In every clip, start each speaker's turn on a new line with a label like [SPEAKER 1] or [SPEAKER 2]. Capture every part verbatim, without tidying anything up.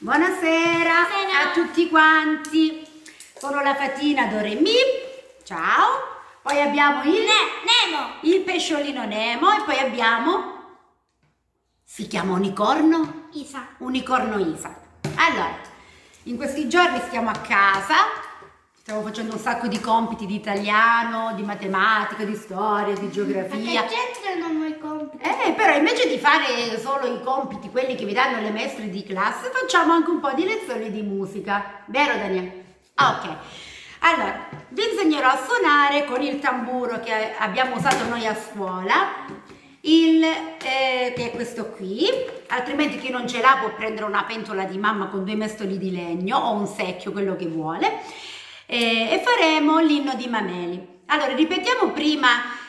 [SPEAKER 1] Buonasera,
[SPEAKER 2] Buonasera
[SPEAKER 1] a tutti quanti. Sono la Fatina Doremi. Ciao. Poi abbiamo il
[SPEAKER 2] Ne Nemo.
[SPEAKER 1] il pesciolino Nemo e poi abbiamo, si chiama unicorno?
[SPEAKER 2] Isa.
[SPEAKER 1] Unicorno Isa. Allora, in questi giorni stiamo a casa, stiamo facendo un sacco di compiti di italiano, di matematica, di storia, di geografia.
[SPEAKER 2] Perché c'entrano i compiti?
[SPEAKER 1] Eh, però invece di fare solo i compiti, quelli che vi danno le maestre di classe, facciamo anche un po' di lezioni di musica. Vero, Daniele? Ok. Allora, vi insegnerò a suonare con il tamburo che abbiamo usato noi a scuola, il, eh, che è questo qui, altrimenti chi non ce l'ha può prendere una pentola di mamma con due mestoli di legno o un secchio, quello che vuole, eh, e faremo l'inno di Mameli. Allora, ripetiamo prima,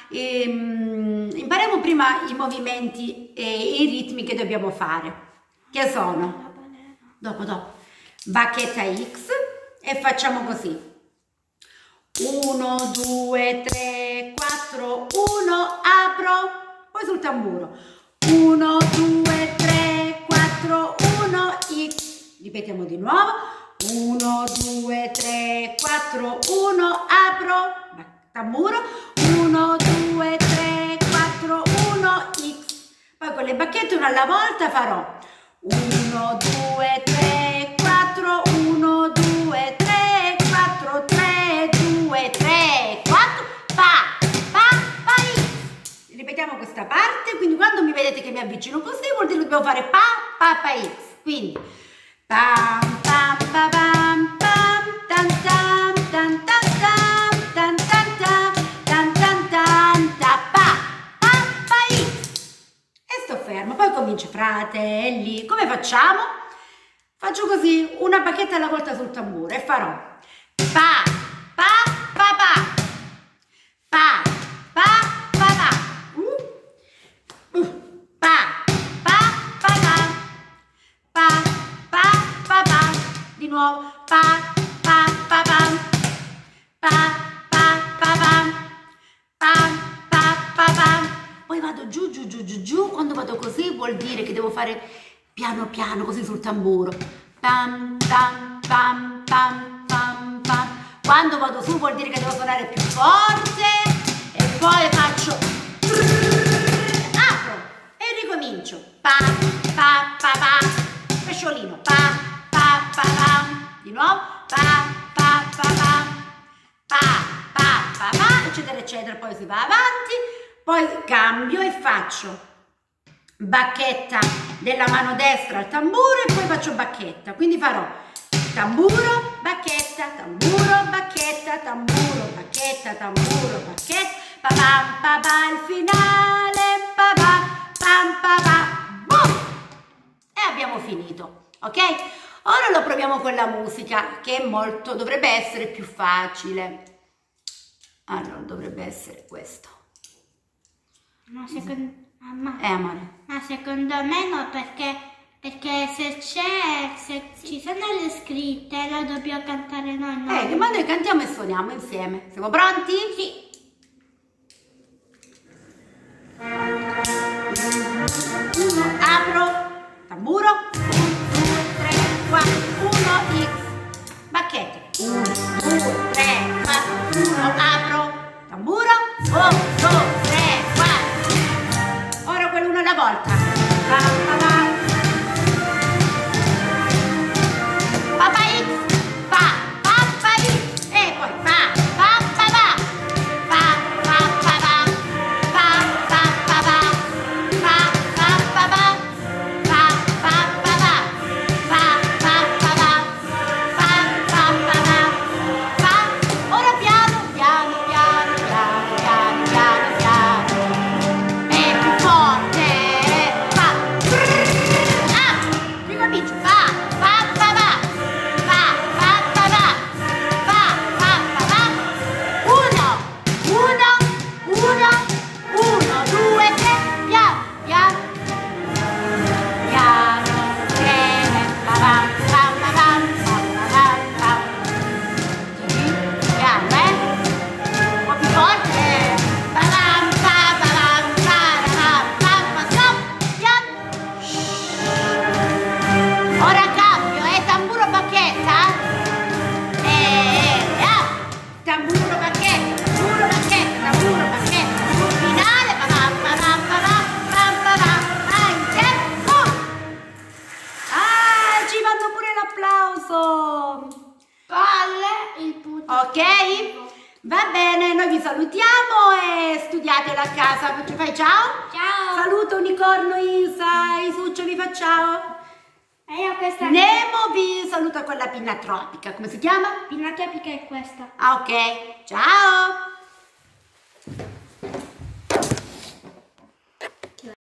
[SPEAKER 1] ehm, impariamo prima i movimenti e i ritmi che dobbiamo fare, che sono, dopo, dopo, bacchetta X e facciamo così. uno, due, tre, quattro, uno, apro, poi sul tamburo. uno, due, tre, quattro, uno, X. Ripetiamo di nuovo. uno, due, tre, quattro, uno, apro, tamburo. uno, due, tre, quattro, uno, X. Poi con le bacchette una alla volta farò uno, due, tre, quattro, uno, due, tre, quattro, tre, due, tre, quattro, pa, pa, pa, X. Ripetiamo questa parte, quindi quando mi vedete che mi avvicino così vuol dire che dobbiamo fare pa, pa, pa, X. Quindi pam, pam, pa, pam, pam, tan, tan, tan, tan, tan, tan, tan, tan, tan, tan, tan, ta, pa, pa, pa, X. E sto fermo, poi comincio, fratelli, come facciamo? Faccio così, una bacchetta alla volta sul tamburo e farò pa, pa, pa, pa, pa, pa, pa, pa, uh, uh, pa, pa, pa, pa, pa, pa, pa, pa, di nuovo, pa, pa, pa, pa, pa, pa, pa, pa, pa, pa, pa, pa. Poi vado giù, giù, giù, giù, giù. Quando vado così vuol dire che devo fare piano piano così sul tamburo. Pam, pam, pam, pam, pam, pam. Quando vado su vuol dire che devo suonare più forte e poi faccio apro e ricomincio. Pa, pa, pa, pa. Pesciolino. Pa, pa, pa, pa. Di nuovo. Pa, pa, pa, pa. Pa, pa, pa, pa, eccetera, eccetera. Poi si va avanti. Poi cambio e faccio bacchetta della mano destra al tamburo e poi faccio bacchetta, quindi farò tamburo, bacchetta, tamburo, bacchetta, tamburo, bacchetta, tamburo, bacchetta, pa pam pa pa, il finale, pa pa pam pa pa, boom! E abbiamo finito, ok? Ora lo proviamo con la musica, che è molto, dovrebbe essere più facile. Allora, dovrebbe essere questo.
[SPEAKER 2] Ma secondo, ma,
[SPEAKER 1] Eh, amore.
[SPEAKER 2] ma secondo me no, perché, perché se c'è, se ci sono le scritte, lo dobbiamo cantare noi. No?
[SPEAKER 1] Eh, ma noi cantiamo e suoniamo insieme. Siamo pronti?
[SPEAKER 2] Sì.
[SPEAKER 1] Uno, apro, tamburo, uno, due, tre, quattro, uno, X, bacchette, uno, due, tre, quattro, uno, apro, tamburo, uno, due, tre, quattro, ora quello uno alla volta, pa, pa, pa. Papa X, pa, papa X, e poi pa, pa, pa, pa, ok? Va bene, noi vi salutiamo e studiatelo a casa. Ci fai ciao?
[SPEAKER 2] Ciao.
[SPEAKER 1] Saluto Unicorno, Isa, Isuccio vi fa ciao.
[SPEAKER 2] E io questa
[SPEAKER 1] Nemo vi saluta con la pinna tropica. Come si chiama?
[SPEAKER 2] pinna topica è questa.
[SPEAKER 1] Ah, ok. Ciao.